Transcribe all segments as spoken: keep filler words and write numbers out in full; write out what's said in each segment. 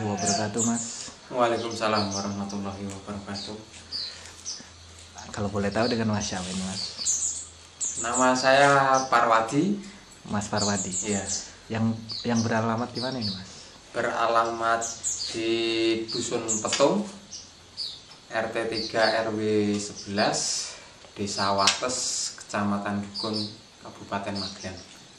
wabarakatuh, Mas. Waalaikumsalam warahmatullahi wabarakatuh. Kalau boleh tahu dengan Mas siapa ini, Mas? Nama saya Parwadi. Mas Parwadi. Iya. Yang yang beralamat di mana ini, Mas? Beralamat di Dusun Petung, R T tiga R W sebelas, Desa Wates, Kecamatan Dukun, Kabupaten Magelang.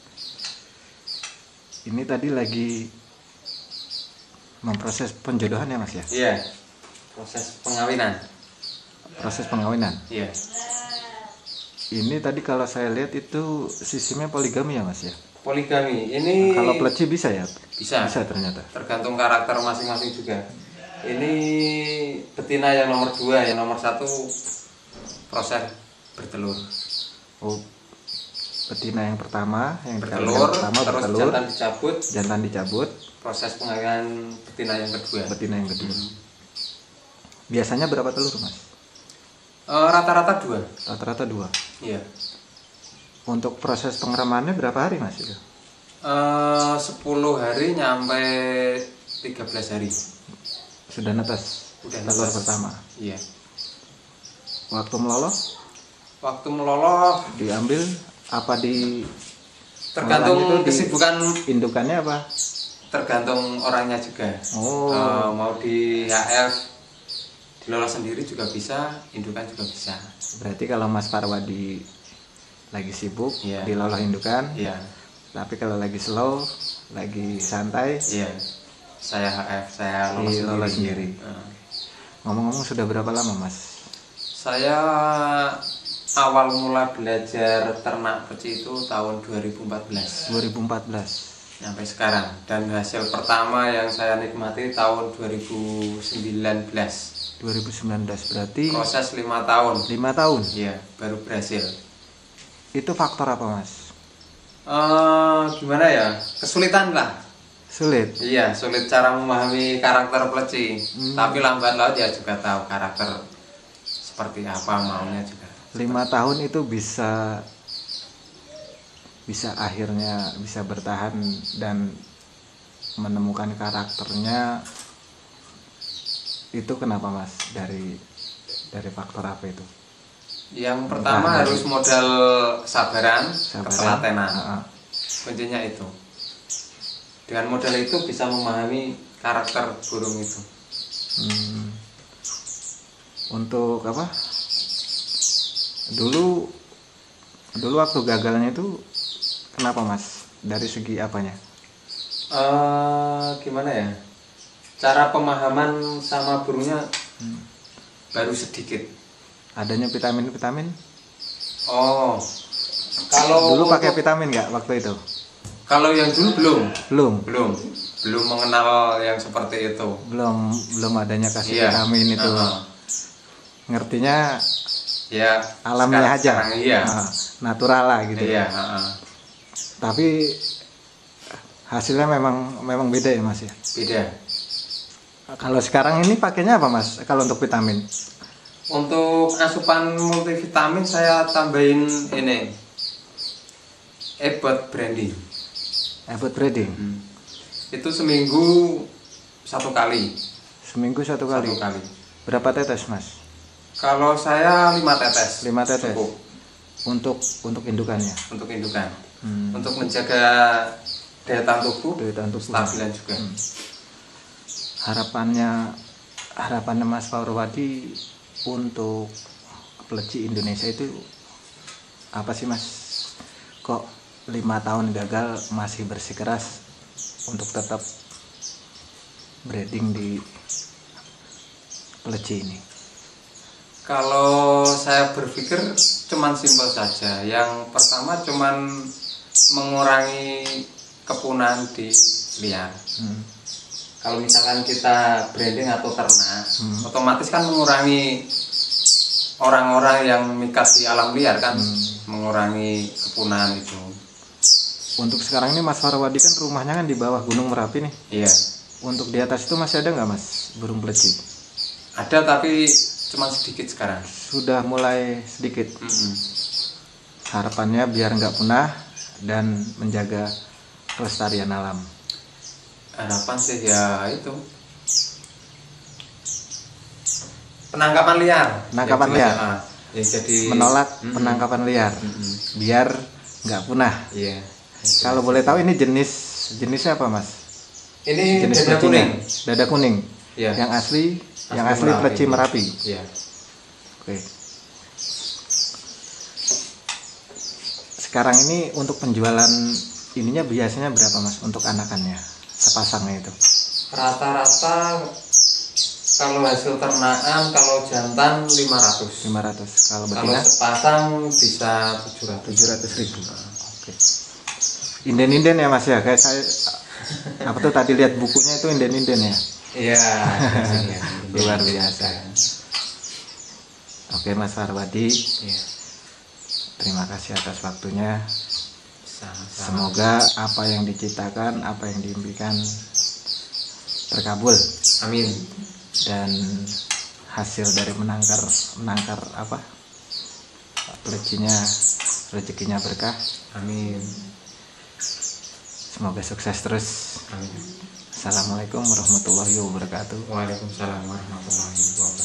Ini tadi lagi memproses penjodohan ya, Mas ya? Iya. Proses pengawinan. Proses pengawinan. Iya. Ini tadi kalau saya lihat itu sistemnya poligami ya, Mas ya? Poligami. Ini Kalau peleci bisa ya? bisa. Bisa ternyata. Tergantung karakter masing-masing juga. Ini betina yang nomor dua, yang nomor satu proses bertelur. Oh, betina yang pertama, yang Bertelur, yang pertama terus bertelur, jantan dicabut. jantan dicabut, Proses pengawinan betina yang kedua. betina yang kedua. Biasanya berapa telur, Mas? Eh, Rata-rata dua. Rata-rata dua. Iya. Untuk proses pengeremannya berapa hari, Mas? Itu? Eh, sepuluh hari nyampe tiga belas hari. Sudah netas. Udah telur netas. pertama. Iya. Waktu meloloh Waktu meloloh diambil apa di tergantung Meloloh itu di- kesibukan, indukannya apa? tergantung orangnya juga. Oh. Eh, mau di H F dilolos sendiri juga bisa, indukan juga bisa. Berarti kalau Mas Parwadi lagi sibuk Iya. diloloh indukan, Iya. tapi kalau lagi slow, lagi santai, Iya. Saya H F, saya lolos Dilolos sendiri. sendiri. Eh. ngomong-ngomong sudah berapa lama, Mas? Saya awal mula belajar ternak peci itu tahun dua ribu empat belas dua ribu empat belas. sampai sekarang, dan hasil pertama yang saya nikmati tahun dua ribu sembilan belas. dua ribu sembilan belas berarti Proses lima tahun. lima tahun. Iya, baru berhasil. Itu faktor apa, Mas? Eh, gimana ya? Kesulitan lah. Sulit. Iya, sulit cara memahami karakter peleci. Hmm. Tapi lambat laun ya juga tahu karakter seperti apa maunya juga. Lima tahun itu bisa bisa akhirnya bisa bertahan dan menemukan karakternya, itu kenapa, Mas? Dari dari faktor apa itu? Yang pertama Entah harus dari- modal kesabaran, Sabaran. ketelatenan. Ha-ha. Kuncinya itu. Dengan modal itu bisa memahami karakter burung itu. Hmm. Untuk apa? Dulu dulu waktu gagalnya itu kenapa, Mas? Dari segi apanya? Eh, gimana ya? Cara pemahaman sama burungnya Hmm. baru sedikit. Adanya vitamin-vitamin? Oh, kalau Dulu pakai untuk- vitamin nggak waktu itu? kalau yang dulu belum, Belum. belum, belum mengenal yang seperti itu. Belum belum adanya kasih Iya. vitamin itu. Uh-uh. Ngertinya Ya. alamiah sekarang- aja. sekarang iya. Ah, natural lah gitu. Iya. uh-uh. Tapi hasilnya memang memang beda ya, Mas ya. Beda. Kalau sekarang ini pakainya apa, Mas? Kalau untuk vitamin? Untuk asupan multivitamin saya tambahin ini, Ebot Brandy. Effort breeding. Itu seminggu satu kali. Seminggu satu kali. Satu kali. Berapa tetes, Mas? Kalau saya lima tetes. Lima tetes. Cukup Untuk untuk indukannya. untuk indukan. Hmm. Untuk menjaga daya tahan tubuh, Daya tahan tubuh. stabilan juga. Hmm. Harapannya harapannya Mas Parwadi untuk peleci Indonesia itu apa sih, Mas? Kok lima tahun gagal masih bersikeras untuk tetap breeding di peleci ini? Kalau saya berpikir cuman simpel saja. Yang pertama cuman mengurangi kepunahan di liar. Hmm. Kalau misalkan kita branding atau ternak, Hmm. otomatis kan mengurangi orang-orang yang mikat di alam liar kan, Hmm. mengurangi kepunahan itu. Untuk sekarang ini Mas Parwadi kan rumahnya kan di bawah Gunung Merapi nih. Iya, Untuk di atas itu masih ada nggak, Mas, burung peleci? ada tapi cuma sedikit sekarang. Sudah mulai sedikit. Mm-mm. Harapannya biar nggak punah dan menjaga kelestarian alam. Harapan sih ya itu penangkapan liar. Penangkapan Ya, liar. ah, ya, jadi Menolak Mm-mm. penangkapan liar Mm-mm. biar nggak punah. Iya. Kalau boleh tahu ini jenis jenisnya apa mas? Ini Jenis dada plecinya? kuning. Dada kuning. Iya. Yang asli, yang Asli asli Merapi. pleci Merapi. Iya. Oke. Sekarang ini untuk penjualan ininya biasanya berapa mas untuk anakannya sepasangnya itu? Rata-rata kalau hasil ternakan kalau jantan lima ratus. lima ratus. Kalau Kalau betina sepasang bisa tujuh ratus. tujuh ratus ribu. Oke. Inden-inden ya mas ya, kayak saya apa tuh tadi lihat bukunya itu inden-inden ya. Iya. Luar biasa. Oke Mas Farwadi, Iya. terima kasih atas waktunya. Sama-sama. Semoga apa yang diciptakan, apa yang diimpikan terkabul Amin. dan hasil dari menangkar menangkar apa rezekinya rezekinya berkah. Amin. Semoga sukses terus. Amin. Assalamualaikum warahmatullahi wabarakatuh. Waalaikumsalam warahmatullahi wabarakatuh.